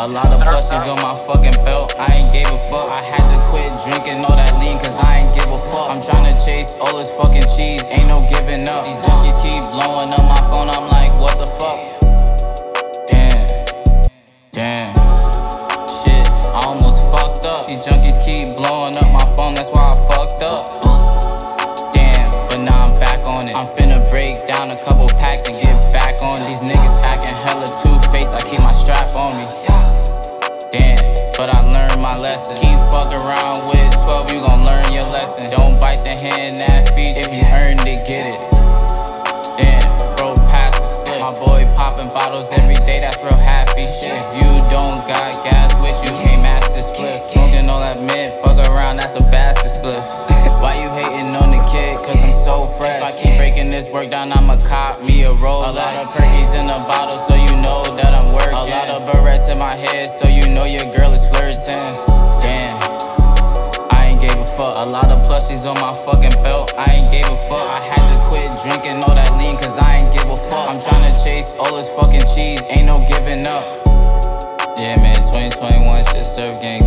A lot of plushies on my fucking belt, I ain't gave a fuck. I had to quit drinking all that lean cause I ain't give a fuck. I'm tryna chase all this fucking cheese, ain't no giving up. These junkies keep blowing up my phone, I'm like, what the fuck? Damn. Shit, I almost fucked up. These junkies keep blowing up my phone, that's why I fucked up. Damn, but now I'm back on it. I'm finna break down a couple packs and get back on. These niggas acting hella two-faced, I keep my strap on me. Damn, but I learned my lesson. Keep fucking around with 12, you gon' learn your lesson. Don't bite the hand that feeds, if you earned it, get it. Damn, bro, pass the split. My boy popping bottles every day, that's real happy shit. If you don't got gas with you, can't match the split. Smoking all that mint, fuck around, that's a bastard split. Why you hating on the kid? Cause I'm so fresh. If I keep breaking this work down, I'ma cop me a Rolex. A lot of perkies in the bottle, so you know that I'm working. A lot of barrettes in my head, so you know your girl is flirting. Damn, I ain't gave a fuck. A lot of plushies on my fucking belt, I ain't gave a fuck. I had to quit drinking all that lean cause I ain't give a fuck. I'm tryna chase all this fucking cheese, ain't no giving up. Yeah man, 2021 shit, surf gang.